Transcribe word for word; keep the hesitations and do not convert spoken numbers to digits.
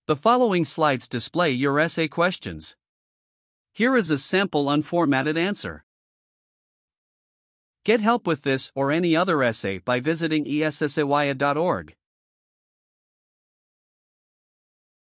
The following slides display your essay questions. Here is a sample unformatted answer. Get help with this or any other essay by visiting E S S A Y A dot org.